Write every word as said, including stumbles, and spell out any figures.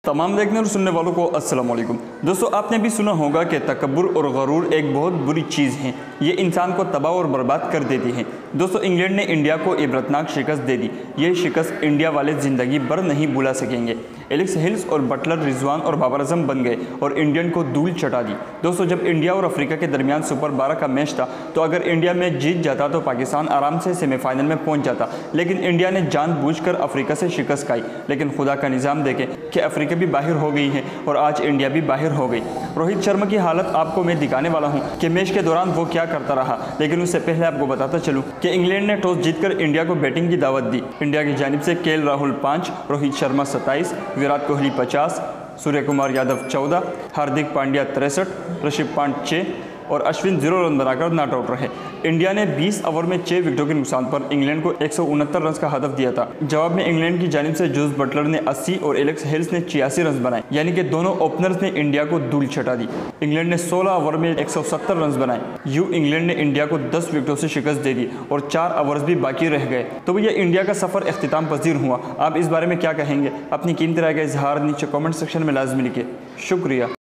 तमाम देखने और सुनने वालों को अस्सलाम वालेकुम। दोस्तों, आपने भी सुना होगा कि तकब्बुर और गरूर एक बहुत बुरी चीज़ है। ये इंसान को तबाह और बर्बाद कर देती है। दोस्तों, इंग्लैंड ने इंडिया को इबरतनाक शिकस्त दे दी। ये शिकस्त इंडिया वाले ज़िंदगी भर नहीं भुला सकेंगे। एलेक्स हेल्स और बटलर रिजवान और बाबर आजम बन गए और इंडियन को धूल चटा दी। दोस्तों, जब इंडिया और अफ्रीका के दरमियान सुपर बारह का मैच था तो अगर इंडिया मैच जीत जाता तो पाकिस्तान आराम से सेमीफाइनल में पहुंच जाता, लेकिन इंडिया ने जानबूझकर अफ्रीका से शिकस्त खाई। लेकिन खुदा का निज़ाम देखें कि अफ्रीका भी बाहर हो गई है और आज इंडिया भी बाहर हो गई। रोहित शर्मा की हालत आपको मैं दिखाने वाला हूं कि मैच के दौरान वो क्या करता रहा, लेकिन उससे पहले आपको बताता चलूं कि इंग्लैंड ने टॉस जीतकर इंडिया को बैटिंग की दावत दी। इंडिया की जानिब से के एल राहुल पाँच, रोहित शर्मा सत्ताईस, विराट कोहली पचास, सूर्य कुमार यादव चौदह, हार्दिक पांड्या तिरसठ, ऋषभ पंत छः और अश्विन जीरो रन बनाकर नॉट आउट रहे। इंडिया ने बीस ओवर में छह विकेटों के नुकसान पर इंग्लैंड को एक सौ उनहत्तर रन का हदफ दिया था। जवाब में इंग्लैंड की जानिब से जोस बटलर ने अस्सी और एलेक्स हेल्स ने छियासी रन बनाए, यानी कि दोनों ओपनर्स ने इंडिया को धूल चटा दी। इंग्लैंड ने सोलह ओवर में एक सौ सत्तर रन बनाए। यूं इंग्लैंड ने इंडिया को दस विकेटों से शिकस्त दे दी और चार ओवर्स भी बाकी रह गए। तो भैया इंडिया का सफर इख्तिताम पजीर हुआ। आप इस बारे में क्या कहेंगे? अपनी कीमती राय का इजहार नीचे कॉमेंट सेक्शन में लाजमी लिखिए। शुक्रिया।